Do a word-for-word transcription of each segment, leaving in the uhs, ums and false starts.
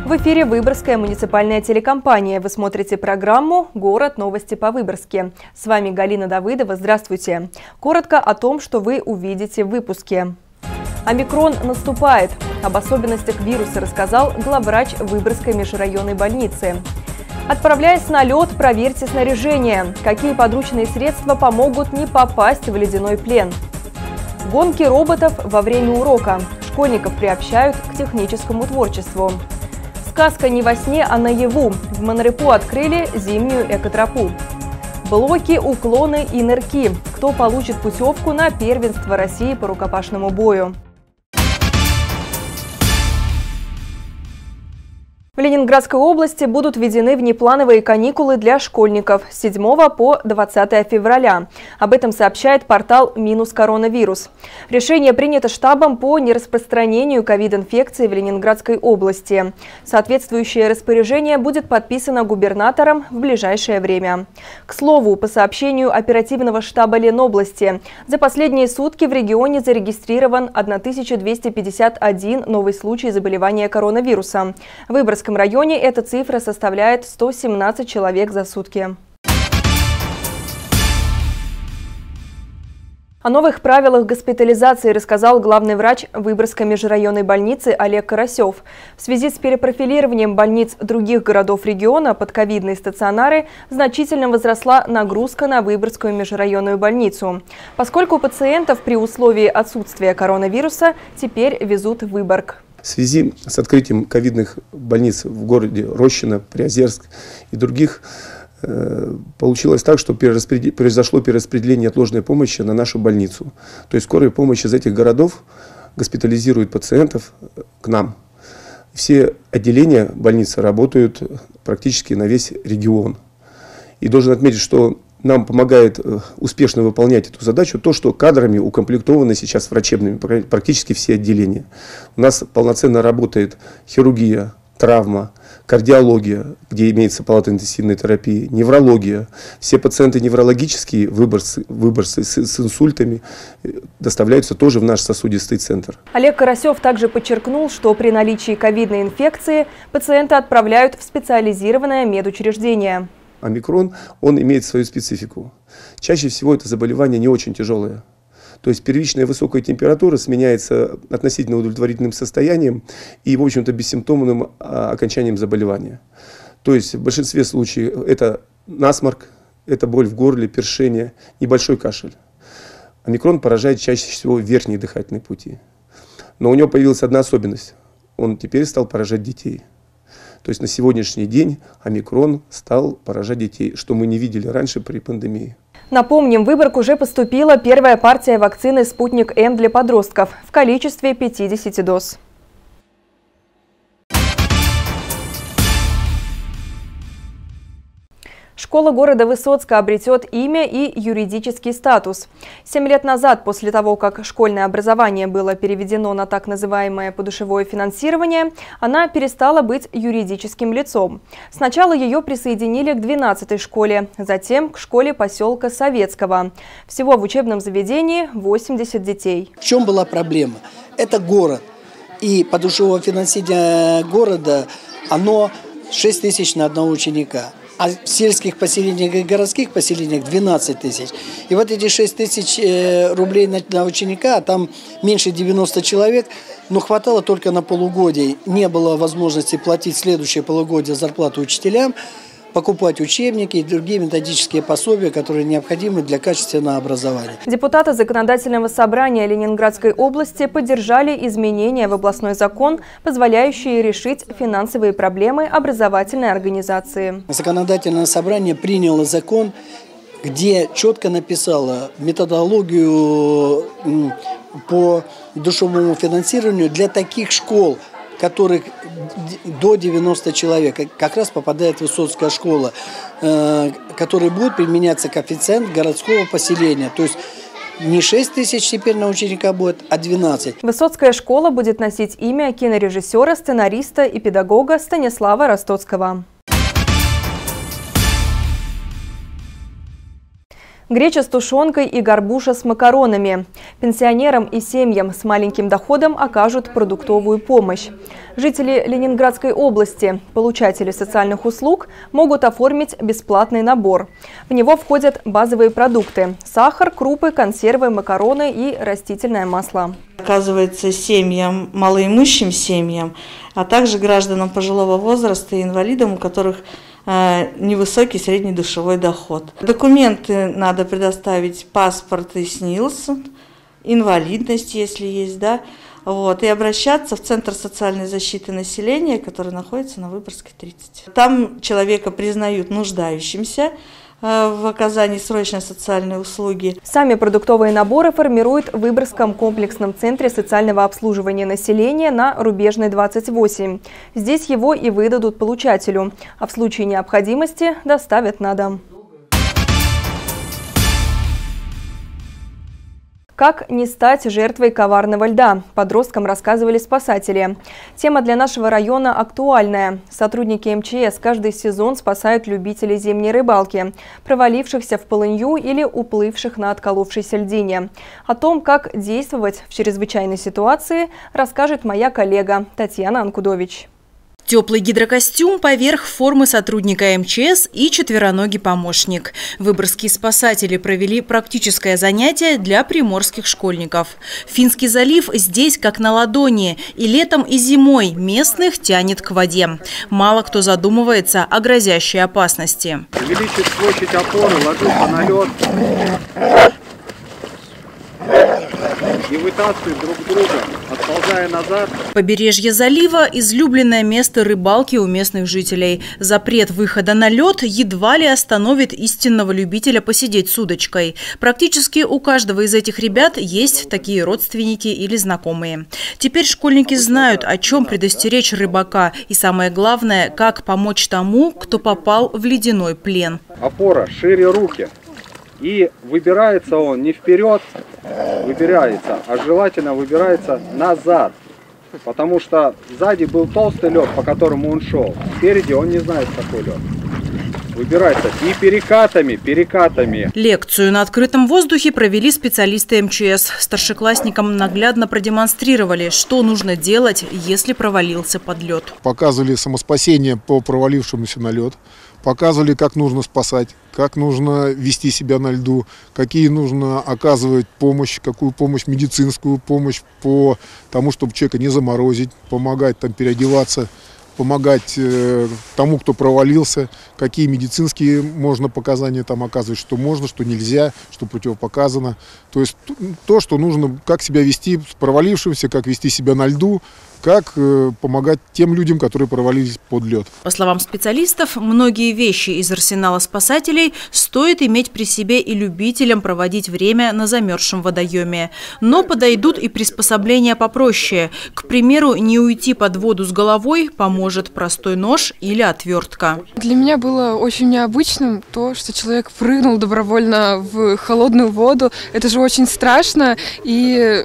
В эфире Выборгская муниципальная телекомпания. Вы смотрите программу «Город. Новости по Выборгске». С вами Галина Давыдова. Здравствуйте. Коротко о том, что вы увидите в выпуске. Омикрон наступает. Об особенностях вируса рассказал главврач Выборгской межрайонной больницы. Отправляясь на лед, проверьте снаряжение. Какие подручные средства помогут не попасть в ледяной плен? Гонки роботов во время урока. Школьников приобщают к техническому творчеству. Сказка не во сне, а наяву. В Монрепо открыли зимнюю экотропу. Блоки, уклоны и нырки. Кто получит путевку на первенство России по рукопашному бою? В Ленинградской области будут введены внеплановые каникулы для школьников с седьмого по двадцатое февраля. Об этом сообщает портал «Минус коронавирус». Решение принято штабом по нераспространению ковид-инфекции в Ленинградской области. Соответствующее распоряжение будет подписано губернатором в ближайшее время. К слову, по сообщению оперативного штаба Ленобласти, за последние сутки в регионе зарегистрирован тысяча двести пятьдесят один новый случай заболевания коронавирусом. В Выборгском В районе эта цифра составляет сто семнадцать человек за сутки. О новых правилах госпитализации рассказал главный врач Выборгской межрайонной больницы Олег Карасев. В связи с перепрофилированием больниц других городов региона под ковидные стационары значительно возросла нагрузка на Выборгскую межрайонную больницу, поскольку пациентов при условии отсутствия коронавируса теперь везут в Выборг. В связи с открытием ковидных больниц в городе Рощино, Приозерск и других, э, получилось так, что перераспредел... произошло перераспределение отложенной помощи на нашу больницу. То есть скорая помощь из этих городов госпитализирует пациентов к нам. Все отделения больницы работают практически на весь регион. И должен отметить, что нам помогает успешно выполнять эту задачу то, что кадрами укомплектованы сейчас врачебными практически все отделения. У нас полноценно работает хирургия, травма, кардиология, где имеется палата интенсивной терапии, неврология. Все пациенты неврологические, выборцы, выборцы с, с инсультами доставляются тоже в наш сосудистый центр. Олег Карасев также подчеркнул, что при наличии ковидной инфекции пациента отправляют в специализированное медучреждение. Омикрон, он имеет свою специфику. Чаще всего это заболевание не очень тяжелое. То есть первичная высокая температура сменяется относительно удовлетворительным состоянием и, в общем-то, бессимптомным окончанием заболевания. То есть в большинстве случаев это насморк, это боль в горле, першение, небольшой кашель. Омикрон поражает чаще всего верхние дыхательные пути. Но у него появилась одна особенность. Он теперь стал поражать детей. То есть на сегодняшний день омикрон стал поражать детей, что мы не видели раньше при пандемии. Напомним, в Выборг уже поступила первая партия вакцины «Спутник М» для подростков в количестве пятидесяти доз. Школа города Высоцка обретет имя и юридический статус. Семь лет назад, после того, как школьное образование было переведено на так называемое подушевое финансирование, она перестала быть юридическим лицом. Сначала ее присоединили к двенадцатой школе, затем к школе поселка Советского. Всего в учебном заведении восемьдесят детей. В чем была проблема? Это город. И подушевое финансирование города, оно шесть тысяч на одного ученика. А в сельских поселениях и городских поселениях двенадцать тысяч. И вот эти шесть тысяч рублей на, на ученика, а там меньше девяноста человек, но хватало только на полугодие. Не было возможности платить следующее полугодие зарплату учителям, покупать учебники и другие методические пособия, которые необходимы для качественного образования. Депутаты Законодательного собрания Ленинградской области поддержали изменения в областной закон, позволяющие решить финансовые проблемы образовательной организации. Законодательное собрание приняло закон, где четко написало методологию по душевному финансированию для таких школ, которых до девяноста человек, как раз попадает Высоцкая школа, э, который будет применяться коэффициент городского поселения. То есть не шесть тысяч теперь на ученика будет, а двенадцать. Высоцкая школа будет носить имя кинорежиссера, сценариста и педагога Станислава Ростоцкого. Греча с тушенкой и горбуша с макаронами. Пенсионерам и семьям с маленьким доходом окажут продуктовую помощь. Жители Ленинградской области, получатели социальных услуг, могут оформить бесплатный набор. В него входят базовые продукты – сахар, крупы, консервы, макароны и растительное масло. Оказывается, семьям, малоимущим семьям, а также гражданам пожилого возраста и инвалидам, у которых э, невысокий средний душевой доход. Документы надо предоставить: паспорт и СНИЛС, инвалидность, если есть, да. Вот, и обращаться в Центр социальной защиты населения, который находится на Выборгской, тридцать. Там человека признают нуждающимся в оказании срочной социальной услуги. Сами продуктовые наборы формируют в Выборгском комплексном центре социального обслуживания населения на Рубежной, двадцать восемь. Здесь его и выдадут получателю, а в случае необходимости доставят на дом. Как не стать жертвой коварного льда? Подросткам рассказывали спасатели. Тема для нашего района актуальная. Сотрудники эм че эс каждый сезон спасают любителей зимней рыбалки, провалившихся в полынью или уплывших на отколовшейся льдине. О том, как действовать в чрезвычайной ситуации, расскажет моя коллега Татьяна Анкудович. Теплый гидрокостюм поверх формы сотрудника эм че эс и четвероногий помощник. Выборгские спасатели провели практическое занятие для приморских школьников. Финский залив здесь как на ладони. И летом, и зимой местных тянет к воде. Мало кто задумывается о грозящей опасности. Увеличить площадь опоры, ложиться на лед и вытаскивать друг друга, отползая назад. Побережье залива – излюбленное место рыбалки у местных жителей. Запрет выхода на лед едва ли остановит истинного любителя посидеть с удочкой. Практически у каждого из этих ребят есть такие родственники или знакомые. Теперь школьники знают, о чем предостеречь рыбака. И самое главное, как помочь тому, кто попал в ледяной плен. Опора шире руки. И выбирается он не вперед, выбирается, а желательно выбирается назад. Потому что сзади был толстый лед, по которому он шел. Спереди он не знает, какой лед. Выбирается и перекатами, перекатами. Лекцию на открытом воздухе провели специалисты эм че эс. Старшеклассникам наглядно продемонстрировали, что нужно делать, если провалился под лед. Показывали самоспасение по провалившемуся на лед. Показывали, как нужно спасать, как нужно вести себя на льду, какие нужно оказывать помощь, какую помощь, медицинскую помощь по тому, чтобы человека не заморозить, помогать там переодеваться, помогать э, тому, кто провалился, какие медицинские можно показания там оказывать, что можно, что нельзя, что противопоказано. То есть то, что нужно, как себя вести с провалившимся, как вести себя на льду, как э, помогать тем людям, которые провалились под лед. По словам специалистов, многие вещи из арсенала спасателей стоит иметь при себе и любителям проводить время на замерзшем водоеме. Но подойдут и приспособления попроще. К примеру, не уйти под воду с головой поможет простой нож или отвертка. Для меня было очень необычным то, что человек прыгнул добровольно в холодную воду. Это же очень страшно, и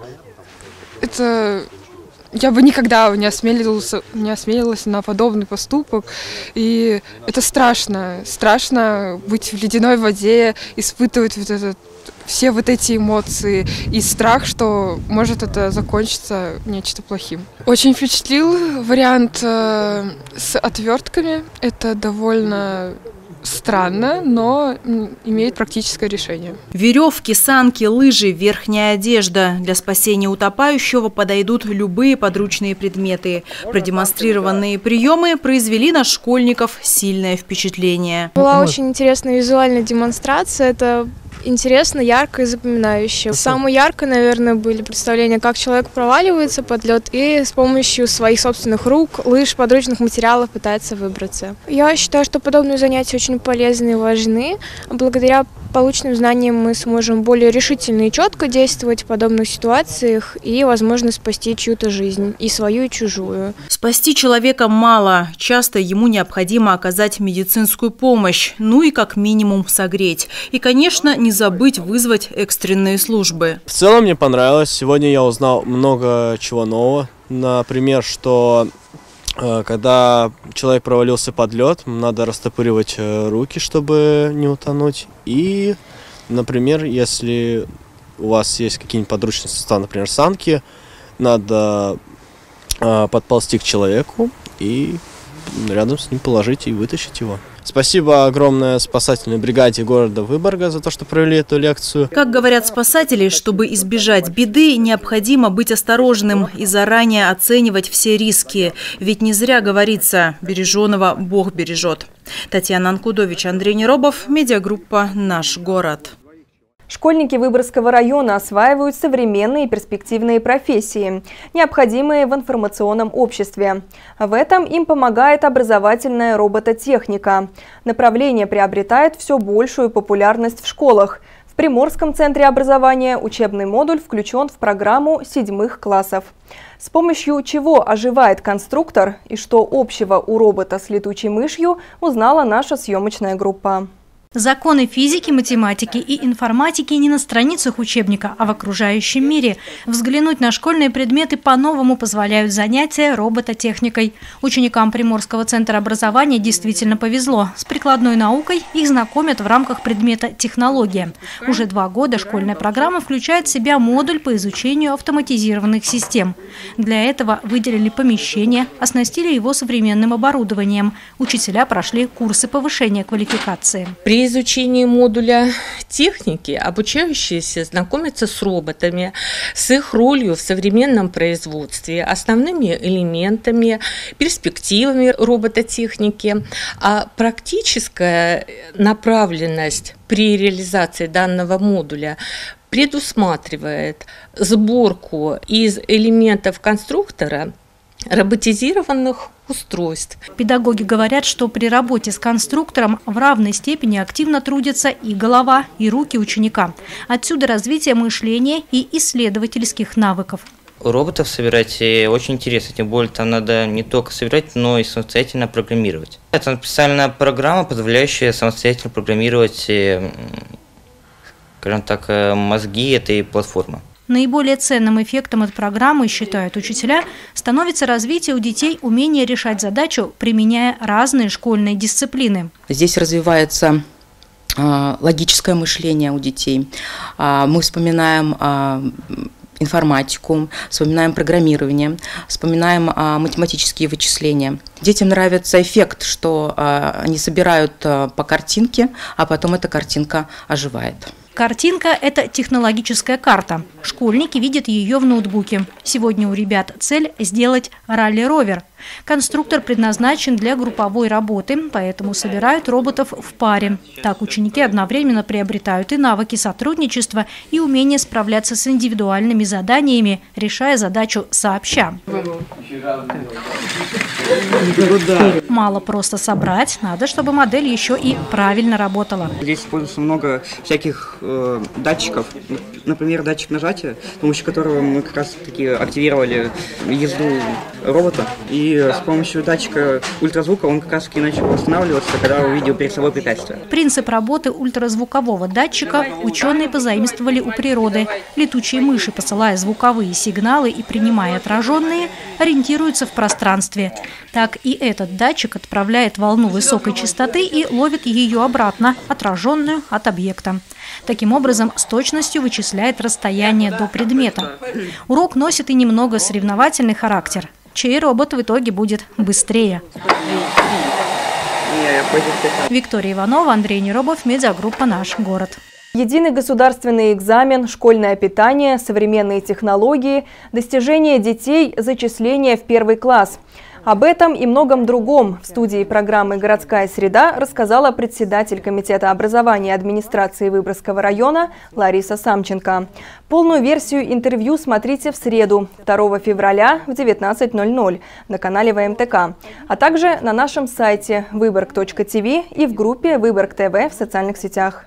это... Я бы никогда не осмелилась, не осмелилась на подобный поступок. И это страшно. Страшно быть в ледяной воде, испытывать вот этот, все вот эти эмоции и страх, что может это закончиться нечто плохим. Очень впечатлил вариант э, с отвертками. Это довольно... странно, но имеет практическое решение. Веревки, санки, лыжи, верхняя одежда. Для спасения утопающего подойдут любые подручные предметы. Продемонстрированные приемы произвели на школьников сильное впечатление. Была очень интересная визуальная демонстрация. Это интересно, ярко и запоминающе. Самое яркое, наверное, были представления, как человек проваливается под лед и с помощью своих собственных рук, лыж, подручных материалов пытается выбраться. Я считаю, что подобные занятия очень полезны и важны. Благодаря полученным знаниям мы сможем более решительно и четко действовать в подобных ситуациях и, возможно, спасти чью-то жизнь, и свою, и чужую. Спасти человека мало. Часто ему необходимо оказать медицинскую помощь, ну и как минимум согреть. И, конечно, не забыть вызвать экстренные службы. В целом мне понравилось. Сегодня я узнал много чего нового. Например, что э, когда человек провалился под лед, надо растопыривать руки, чтобы не утонуть. И, например, если у вас есть какие-нибудь подручные средства, например, санки, надо подползти к человеку и рядом с ним положить и вытащить его. Спасибо огромное спасательной бригаде города Выборга за то, что провели эту лекцию. Как говорят спасатели, чтобы избежать беды, необходимо быть осторожным и заранее оценивать все риски. Ведь не зря говорится: береженого Бог бережет. Татьяна Анкудович, Андрей Неробов, медиагруппа «Наш город». Школьники Выборгского района осваивают современные и перспективные профессии, необходимые в информационном обществе. В этом им помогает образовательная робототехника. Направление приобретает все большую популярность в школах. В Приморском центре образования учебный модуль включен в программу седьмых классов. С помощью чего оживает конструктор и что общего у робота с летучей мышью, узнала наша съемочная группа. Законы физики, математики и информатики не на страницах учебника, а в окружающем мире. Взглянуть на школьные предметы по-новому позволяют занятия робототехникой. Ученикам Приморского центра образования действительно повезло. С прикладной наукой их знакомят в рамках предмета «Технология». Уже два года школьная программа включает в себя модуль по изучению автоматизированных систем. Для этого выделили помещение, оснастили его современным оборудованием. Учителя прошли курсы повышения квалификации. При изучении модуля техники обучающиеся знакомятся с роботами, с их ролью в современном производстве, основными элементами, перспективами робототехники. А практическая направленность при реализации данного модуля предусматривает сборку из элементов конструктора роботизированных устройств. Педагоги говорят, что при работе с конструктором в равной степени активно трудятся и голова, и руки ученика. Отсюда развитие мышления и исследовательских навыков. Роботов собирать очень интересно, тем более там надо не только собирать, но и самостоятельно программировать. Это специальная программа, позволяющая самостоятельно программировать, скажем так, мозги этой платформы. Наиболее ценным эффектом от программы, считают учителя, становится развитие у детей умения решать задачу, применяя разные школьные дисциплины. Здесь развивается э, логическое мышление у детей. Э, мы вспоминаем э, информатику, вспоминаем программирование, вспоминаем э, математические вычисления. Детям нравится эффект, что э, они собирают э, по картинке, а потом эта картинка оживает. Картинка – это технологическая карта. Школьники видят ее в ноутбуке. Сегодня у ребят цель – сделать ралли-ровер. Конструктор предназначен для групповой работы, поэтому собирают роботов в паре. Так ученики одновременно приобретают и навыки сотрудничества, и умение справляться с индивидуальными заданиями, решая задачу сообща. Мало просто собрать, надо, чтобы модель еще и правильно работала. Здесь используется много всяких э, датчиков, например, датчик нажатия, с помощью которого мы как раз таки активировали езду робота. И с помощью датчика ультразвука он как раз таки начал останавливаться, когда увидел перед собой препятствие. Принцип работы ультразвукового датчика ученые позаимствовали у природы. Летучие мыши, посылая звуковые сигналы и принимая отраженные, ориентируются в пространстве. Так и этот датчик отправляет волну высокой частоты и ловит ее обратно, отраженную от объекта. Таким образом, с точностью вычисляет расстояние до предмета. Урок носит и немного соревновательный характер. Чей робот в итоге будет быстрее. Виктория Иванова, Андрей Неробов, медиагруппа «Наш город». Единый государственный экзамен, школьное питание, современные технологии, достижения детей, зачисление в первый класс. Об этом и многом другом в студии программы «Городская среда» рассказала председатель комитета образования администрации Выборгского района Лариса Самченко. Полную версию интервью смотрите в среду, второго февраля в девятнадцать ноль ноль на канале вэ эм тэ ка, а также на нашем сайте выборг точка ти ви и в группе Выборг тэ вэ в социальных сетях.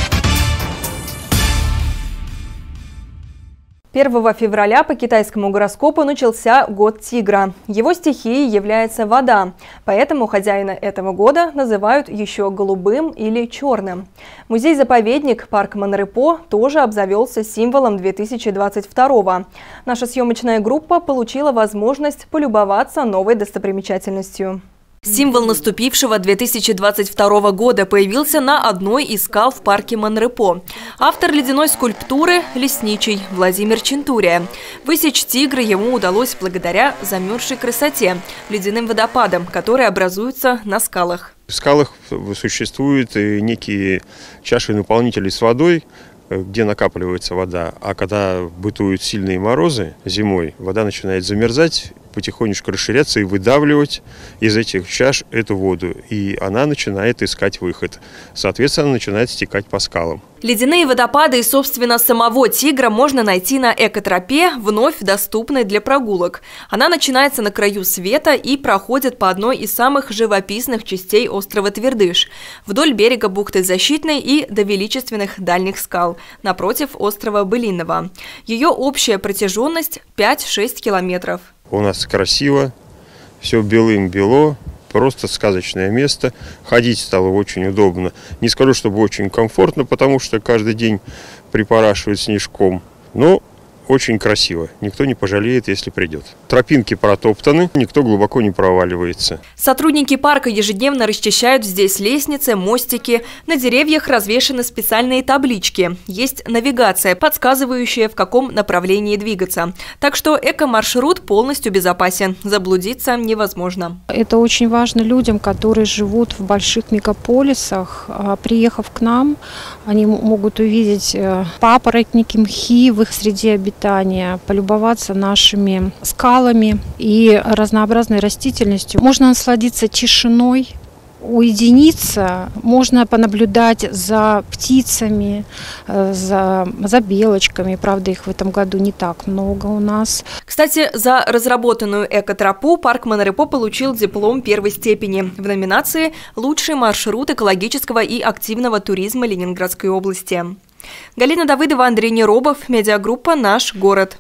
первого февраля по китайскому гороскопу начался год тигра. Его стихией является вода, поэтому хозяина этого года называют еще голубым или черным. Музей-заповедник парк Монрепо тоже обзавелся символом две тысячи двадцать второго. Наша съемочная группа получила возможность полюбоваться новой достопримечательностью. Символ наступившего две тысячи двадцать второго года появился на одной из скал в парке Монрепо. Автор ледяной скульптуры – лесничий Владимир Чентурия. Высечь тигра ему удалось благодаря замерзшей красоте – ледяным водопадам, которые образуются на скалах. В скалах существуют некие чаши-наполнители с водой, где накапливается вода, а когда бытуют сильные морозы зимой, вода начинает замерзать, потихонечку расширяться и выдавливать из этих чаш эту воду. И она начинает искать выход. Соответственно, начинает стекать по скалам. Ледяные водопады и, собственно, самого тигра можно найти на экотропе, вновь доступной для прогулок. Она начинается на краю света и проходит по одной из самых живописных частей острова Твердыш, вдоль берега бухты Защитной и до величественных дальних скал, напротив острова Былиного. Ее общая протяженность пять-шесть километров. У нас красиво, все белым-бело. Просто сказочное место. Ходить стало очень удобно. Не скажу, чтобы очень комфортно, потому что каждый день припорашивает снежком. Но очень красиво. Никто не пожалеет, если придет. Тропинки протоптаны, никто глубоко не проваливается. Сотрудники парка ежедневно расчищают здесь лестницы, мостики. На деревьях развешаны специальные таблички. Есть навигация, подсказывающая, в каком направлении двигаться. Так что эко-маршрут полностью безопасен. Заблудиться невозможно. Это очень важно людям, которые живут в больших мегаполисах. Приехав к нам, они могут увидеть папоротники, мхи в их среде обитания, полюбоваться нашими скалами и разнообразной растительностью. Можно насладиться тишиной, уединиться, можно понаблюдать за птицами, за, за белочками. Правда, их в этом году не так много у нас. Кстати, за разработанную экотропу парк Монрепо получил диплом первой степени в номинации «Лучший маршрут экологического и активного туризма Ленинградской области». Галина Давыдова, Андрей Неробов, медиагруппа «Наш город».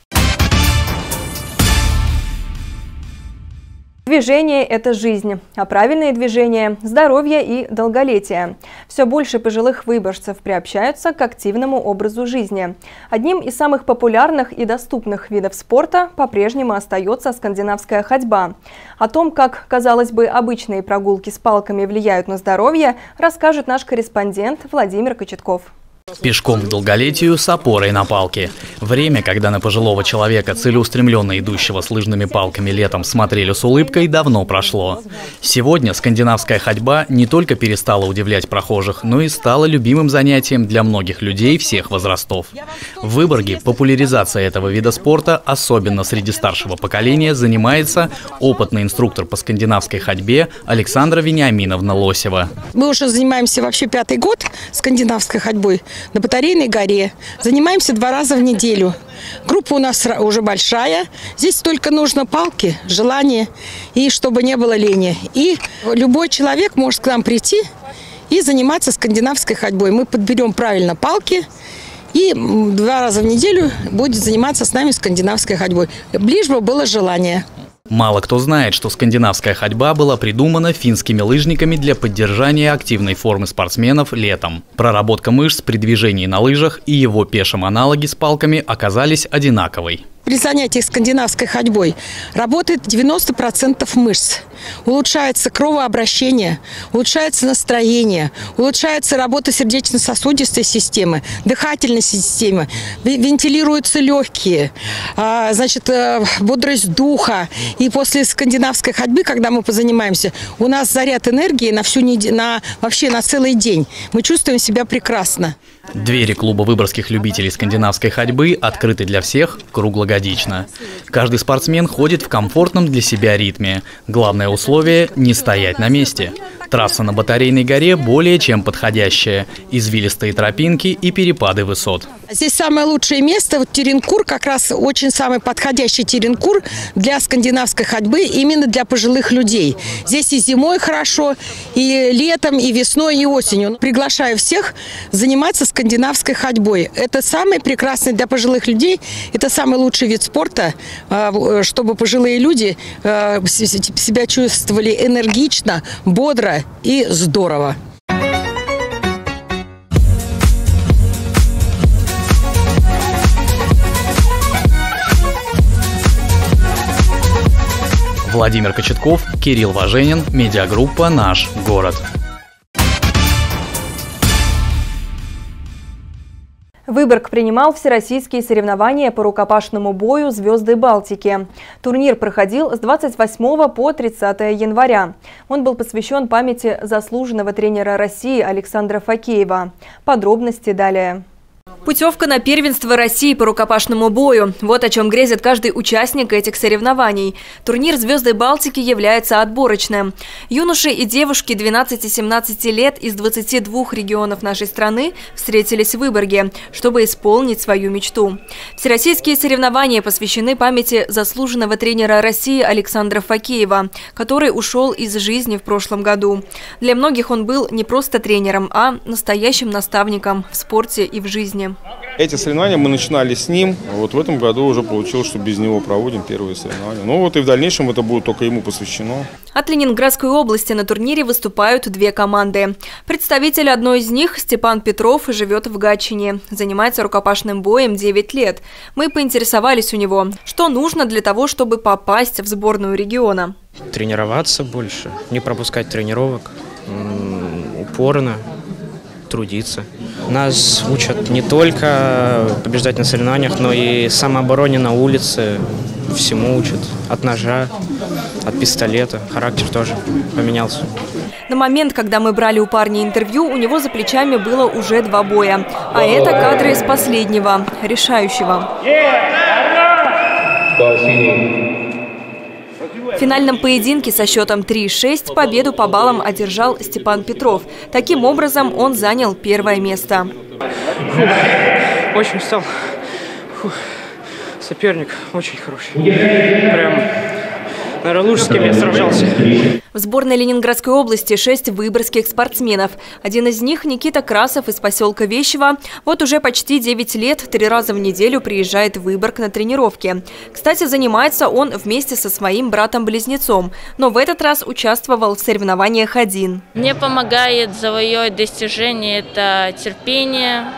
Движение – это жизнь, а правильные движения – здоровье и долголетие. Все больше пожилых выборжцев приобщаются к активному образу жизни. Одним из самых популярных и доступных видов спорта по-прежнему остается скандинавская ходьба. О том, как, казалось бы, обычные прогулки с палками влияют на здоровье, расскажет наш корреспондент Владимир Кочетков. Пешком к долголетию с опорой на палки. Время, когда на пожилого человека, целеустремленно идущего с лыжными палками летом, смотрели с улыбкой, давно прошло. Сегодня скандинавская ходьба не только перестала удивлять прохожих, но и стала любимым занятием для многих людей всех возрастов. В Выборге популяризация этого вида спорта, особенно среди старшего поколения, занимается опытный инструктор по скандинавской ходьбе Александра Вениаминовна Лосева. Мы уже занимаемся вообще пятый год скандинавской ходьбой на Батарейной горе. Занимаемся два раза в неделю. Группа у нас уже большая. Здесь только нужно палки, желание и чтобы не было лени. И любой человек может к нам прийти и заниматься скандинавской ходьбой. Мы подберем правильно палки и два раза в неделю будет заниматься с нами скандинавской ходьбой. Лишь бы было желание. Мало кто знает, что скандинавская ходьба была придумана финскими лыжниками для поддержания активной формы спортсменов летом. Проработка мышц при движении на лыжах и его пешем аналоги с палками оказались одинаковой. При занятиях скандинавской ходьбой работает девяносто процентов мышц. Улучшается кровообращение, улучшается настроение, улучшается работа сердечно-сосудистой системы, дыхательной системы, вентилируются легкие, значит, бодрость духа. И после скандинавской ходьбы, когда мы позанимаемся, у нас заряд энергии на всю неделю, на, вообще на целый день. Мы чувствуем себя прекрасно. Двери клуба выборгских любителей скандинавской ходьбы открыты для всех круглогодично. Каждый спортсмен ходит в комфортном для себя ритме. Главное условие – не стоять на месте. Трасса на Батарейной горе более чем подходящая. Извилистые тропинки и перепады высот. Здесь самое лучшее место, вот Теренкур, как раз очень самый подходящий Теренкур для скандинавской ходьбы, именно для пожилых людей. Здесь и зимой хорошо, и летом, и весной, и осенью. Приглашаю всех заниматься скандинавской ходьбой. Это самый прекрасный для пожилых людей, это самый лучший вид спорта, чтобы пожилые люди себя чувствовали энергично, бодро и здорово. В Владимир Кочетков, Кирилл Важенин, медиагруппа «Наш город». Выборг принимал всероссийские соревнования по рукопашному бою «Звезды Балтики». Турнир проходил с двадцать восьмого по тридцатое января. Он был посвящен памяти заслуженного тренера России Александра Факеева. Подробности далее. Путевка на первенство России по рукопашному бою. Вот о чем грезит каждый участник этих соревнований. Турнир «Звезды Балтики» является отборочным. Юноши и девушки двенадцати-семнадцати лет из двадцати двух регионов нашей страны встретились в Выборге, чтобы исполнить свою мечту. Всероссийские соревнования посвящены памяти заслуженного тренера России Александра Факеева, который ушел из жизни в прошлом году. Для многих он был не просто тренером, а настоящим наставником в спорте и в жизни. Эти соревнования мы начинали с ним. Вот в этом году уже получилось, что без него проводим первые соревнования. Ну вот и в дальнейшем это будет только ему посвящено. От Ленинградской области на турнире выступают две команды. Представитель одной из них, Степан Петров, живет в Гатчине. Занимается рукопашным боем девять лет. Мы поинтересовались у него, что нужно для того, чтобы попасть в сборную региона. Тренироваться больше, не пропускать тренировок, упорно трудиться. Нас учат не только побеждать на соревнованиях, но и самообороне на улице. Всему учат. От ножа, от пистолета. Характер тоже поменялся. На момент, когда мы брали у парня интервью, у него за плечами было уже два боя. А это кадры из последнего, решающего. В финальном поединке со счетом три-шесть победу по баллам одержал Степан Петров. Таким образом, он занял первое место. Фух, очень устал. Фух, соперник очень хороший. Прям, наверное, лучше, с кем я сражался. В сборной Ленинградской области шесть выборгских спортсменов. Один из них – Никита Красов из поселка Вещево. Вот уже почти девять лет, три раза в неделю приезжает в Выборг на тренировки. Кстати, занимается он вместе со своим братом-близнецом. Но в этот раз участвовал в соревнованиях один. Мне помогает завоевать достижения – это терпение,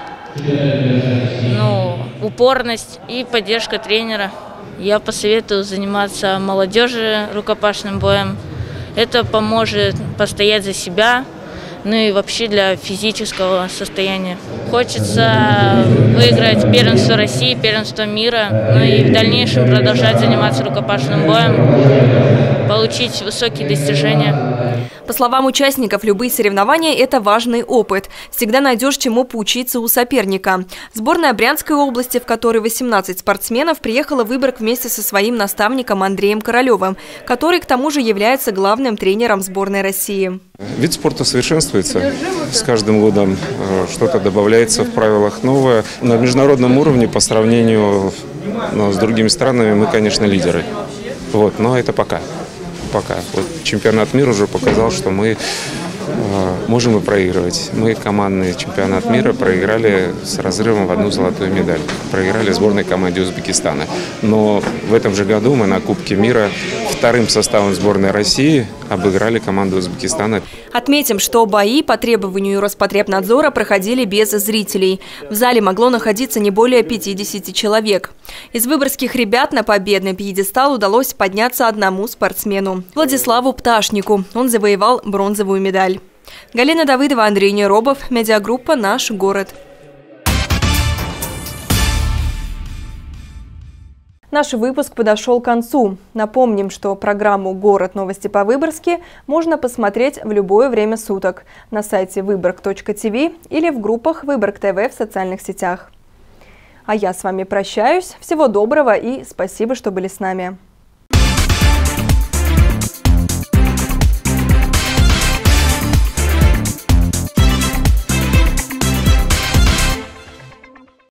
ну, упорность и поддержка тренера. Я посоветую заниматься молодежи рукопашным боем. Это поможет постоять за себя, ну и вообще для физического состояния. Хочется выиграть первенство России, первенство мира, ну и в дальнейшем продолжать заниматься рукопашным боем, получить высокие достижения. По словам участников, любые соревнования – это важный опыт. Всегда найдешь, чему поучиться у соперника. Сборная Брянской области, в которой восемнадцать спортсменов, приехала в Выборг вместе со своим наставником Андреем Королевым, который, к тому же, является главным тренером сборной России. Вид спорта совершенствуется. С каждым годом что-то добавляется в правилах новое. На международном уровне по сравнению с другими странами мы, конечно, лидеры. Вот, но это пока. Пока. Вот чемпионат мира уже показал, что мы э, можем и проигрывать. Мы командный чемпионат мира проиграли с разрывом в одну золотую медаль. Проиграли сборной команде Узбекистана. Но в этом же году мы на Кубке мира вторым составом сборной России обыграли команду Узбекистана. Отметим, что бои по требованию Роспотребнадзора проходили без зрителей. В зале могло находиться не более пятидесяти человек. Из выборгских ребят на победный пьедестал удалось подняться одному спортсмену – Владиславу Пташнику. Он завоевал бронзовую медаль. Галина Давыдова, Андрей Неробов, медиагруппа «Наш город». Наш выпуск подошел к концу. Напомним, что программу «Город. Новости по-выборгски» можно посмотреть в любое время суток на сайте выборг точка ти ви или в группах Выборг ТВ в социальных сетях. А я с вами прощаюсь. Всего доброго и спасибо, что были с нами.